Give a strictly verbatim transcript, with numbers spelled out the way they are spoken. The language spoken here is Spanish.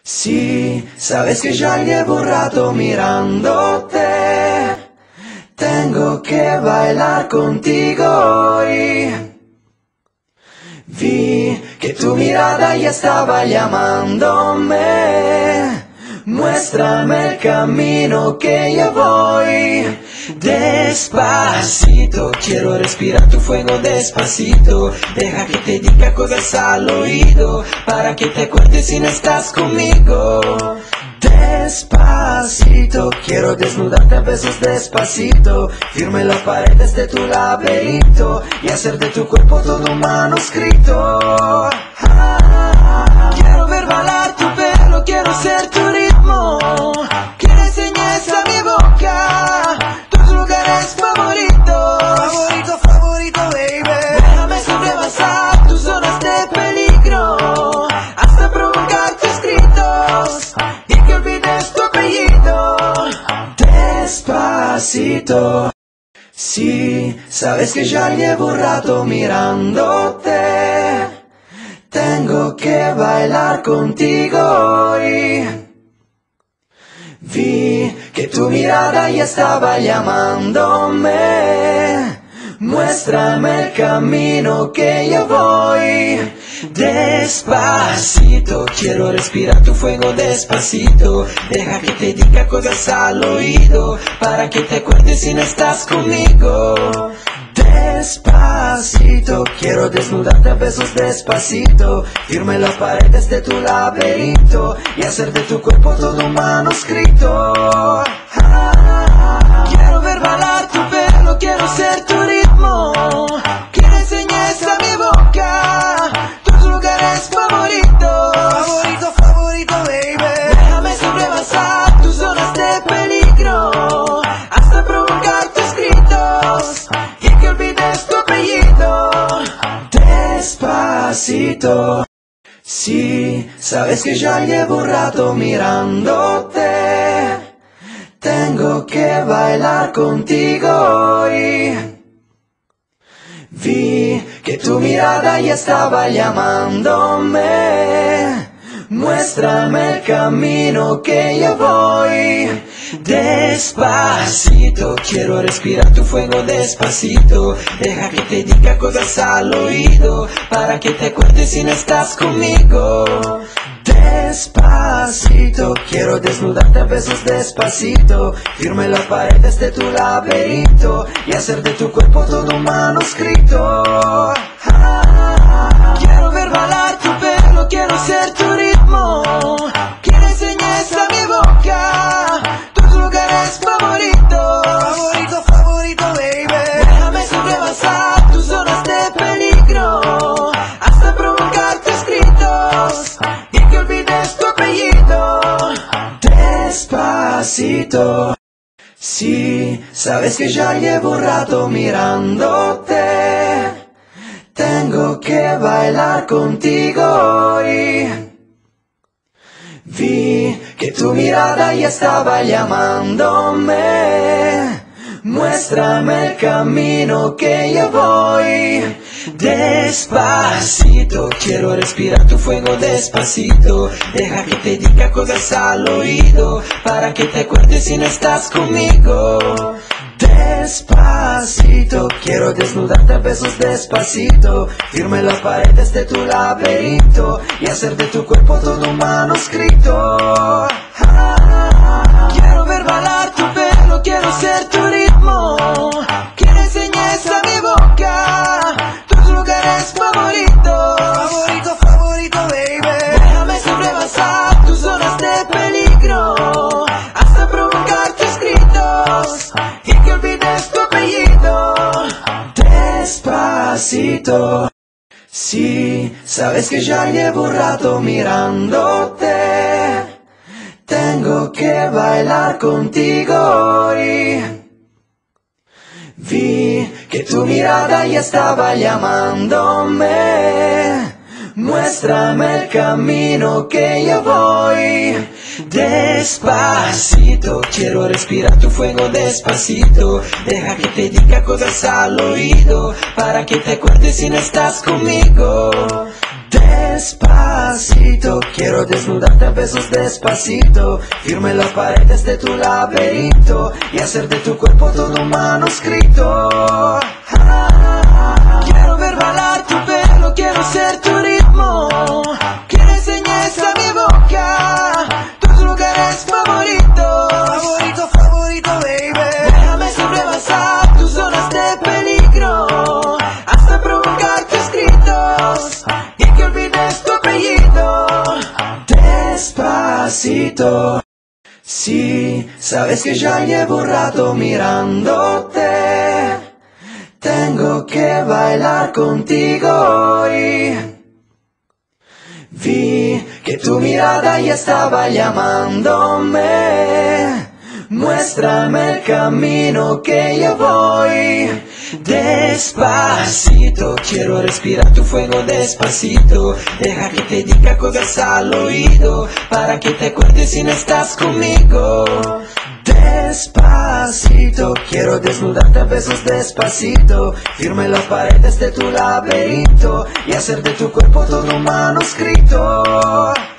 Sí, sabes que ya llevo un rato mirándote. Tengo que bailar contigo hoy. Vi que tu mirada ya estaba llamándome. Muéstrame el camino que yo voy. Despacito, quiero respirar tu fuego despacito. Deja que te diga cosas al oído, para que te acuerdes si no estás conmigo. Despacito, quiero desnudarte a besos despacito. Firme las paredes de tu laberinto y hacer de tu cuerpo todo un manuscrito. Ah, quiero ver bailar tu pelo, quiero ser tu ritmo. Que le enseñes a mi boca tus lugares favoritos. Favorito, favorito, baby. Déjame sobrepasar tus zonas de peligro hasta provocar tus gritos y que olvides tu apellido. Despacito. Sí, sabes que ya llevo un rato mirándote. Tengo que bailar contigo hoy. Vi que tu mirada ya estaba llamándome. Muéstrame el camino que yo voy. Despacito, quiero respirar tu fuego despacito. Deja que te diga cosas al oído, para que te acuerdes si no estás conmigo. Despacito, quiero desnudarte a besos despacito. Firme las paredes de tu laberinto y hacer de tu cuerpo todo un manuscrito. Ah, quiero ver bailar tu pelo, quiero ser tu ritmo. Que le enseñes a mi boca tus lugares favoritos. Favorito, favorito, baby. Déjame sobrepasar tus zonas de peligro hasta provocar tus gritos y que olvides tu apellido. Despacito. Sí, sabes que ya llevo un rato mirándote. Tengo que bailar contigo hoy. Vi que tu mirada ya estaba llamándome. Muéstrame el camino que yo voy. Despacito, quiero respirar tu fuego despacito. Deja que te diga cosas al oído, para que te acuerdes si no estás conmigo. Despacito, quiero desnudarte a besos despacito. Firme las paredes de tu laberinto y hacer de tu cuerpo todo un manuscrito. Ah, quiero ver bailar tu pelo, quiero ser tu ritmo. Que le enseñes a mi boca tus lugares favoritos. Favorito, favorito, baby. Déjame sobrepasar tus zonas de peligro hasta provocar tus gritos y que olvides tu apellido. Despacito. Sí, sabes que ya llevo un rato mirándote. Tengo que bailar contigo hoy. Vi que tu mirada ya estaba llamándome. Muéstrame el camino que yo voy. Despacito, quiero respirar tu fuego despacito. Deja que te diga cosas al oído, para que te acuerdes si no estás conmigo. Despacito, quiero desnudarte a besos despacito. Firme las paredes de tu laberinto y hacer de tu cuerpo todo un manuscrito. Ah, quiero ver bailar tu pelo, quiero ser tu ritmo. Que le enseñes a mi boca tus lugares favoritos. Favorito, favorito, baby. Déjame sobrepasar tus zonas de peligro hasta provocar tus gritos y que olvides tu apellido. Despacito. Sí, sabes que ya llevo un rato mirándote. Tengo que bailar contigo hoy. Vi que tu mirada ya estaba llamándome. Muéstrame el camino que yo voy. Despacito, quiero respirar tu fuego despacito. Deja que te diga cosas al oído, para que te acuerdes si no estás conmigo. Despacito, quiero desnudarte a besos despacito, firme las paredes de tu laberinto y hacer de tu cuerpo todo un manuscrito. Ah, quiero ver bailar tu pelo, quiero ser tu ritmo, que le enseñes a mi boca tus lugares favoritos. Favorito, favorito, baby. Déjame sobrepasar tus zonas de peligro hasta provocar tus gritos y que olvides tu apellido. Despacito, sí, sabes que ya llevo un rato mirándote, tengo que bailar contigo hoy. Vi que tu mirada ya estaba llamándome, muéstrame el camino que yo voy. Despacito, quiero respirar tu fuego despacito, deja que te diga cosas al oído, para que te acuerdes si no estás conmigo. Despacito, quiero desnudarte a besos despacito, firme las paredes de tu laberinto y hacer de tu cuerpo todo un manuscrito.